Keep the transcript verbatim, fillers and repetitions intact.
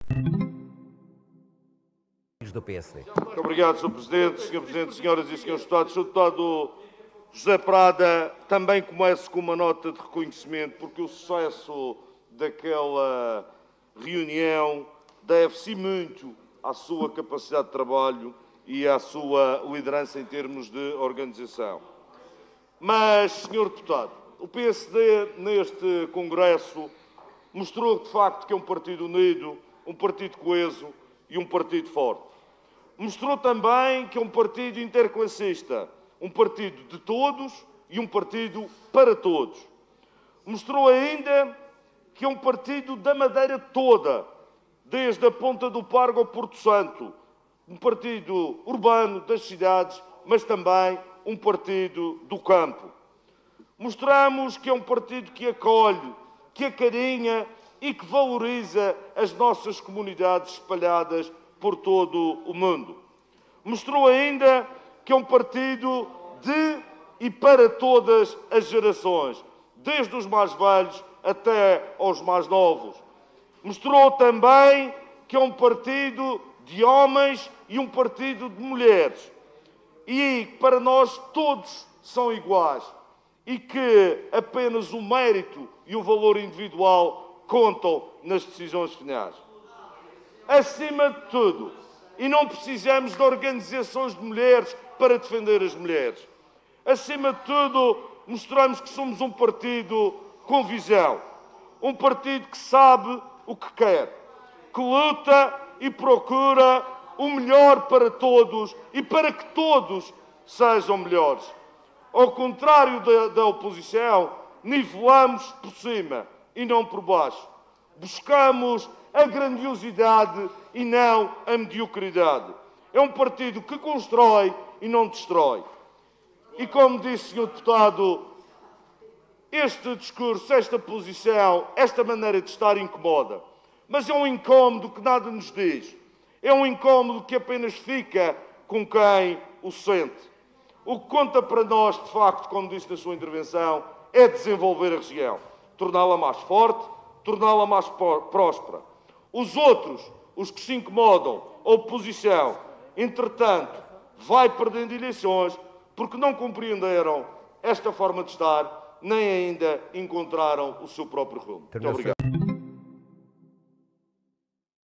Do P S D. Muito obrigado, senhor Presidente. senhor Presidente, senhoras e senhores Deputados. senhor Deputado José Prada, também começo com uma nota de reconhecimento, porque o sucesso daquela reunião deve-se muito à sua capacidade de trabalho e à sua liderança em termos de organização. Mas, senhor Deputado, o P S D, neste Congresso, mostrou de facto que é um partido unido, um partido coeso e um partido forte. Mostrou também que é um partido interclassista, um partido de todos e um partido para todos. Mostrou ainda que é um partido da Madeira toda, desde a Ponta do Pargo ao Porto Santo, um partido urbano das cidades, mas também um partido do campo. Mostramos que é um partido que acolhe, que acarinha e que valoriza as nossas comunidades espalhadas por todo o mundo. Mostrou ainda que é um partido de e para todas as gerações, desde os mais velhos até aos mais novos. Mostrou também que é um partido de homens e um partido de mulheres. E para nós todos são iguais e que apenas o mérito e o valor individual contam nas decisões finais. Acima de tudo, e não precisamos de organizações de mulheres para defender as mulheres. Acima de tudo, mostramos que somos um partido com visão. Um partido que sabe o que quer, que luta e procura o melhor para todos e para que todos sejam melhores. Ao contrário da, da oposição, nivelamos por cima e não por baixo. Buscamos a grandiosidade e não a mediocridade. É um partido que constrói e não destrói. E como disse o senhor Deputado, este discurso, esta posição, esta maneira de estar incomoda. Mas é um incómodo que nada nos diz. É um incómodo que apenas fica com quem o sente. O que conta para nós, de facto, como disse na sua intervenção, é desenvolver a região, torná-la mais forte, torná-la mais próspera. Os outros, os que se incomodam, a oposição, entretanto, vai perdendo eleições porque não compreenderam esta forma de estar, nem ainda encontraram o seu próprio rumo. Muito obrigado.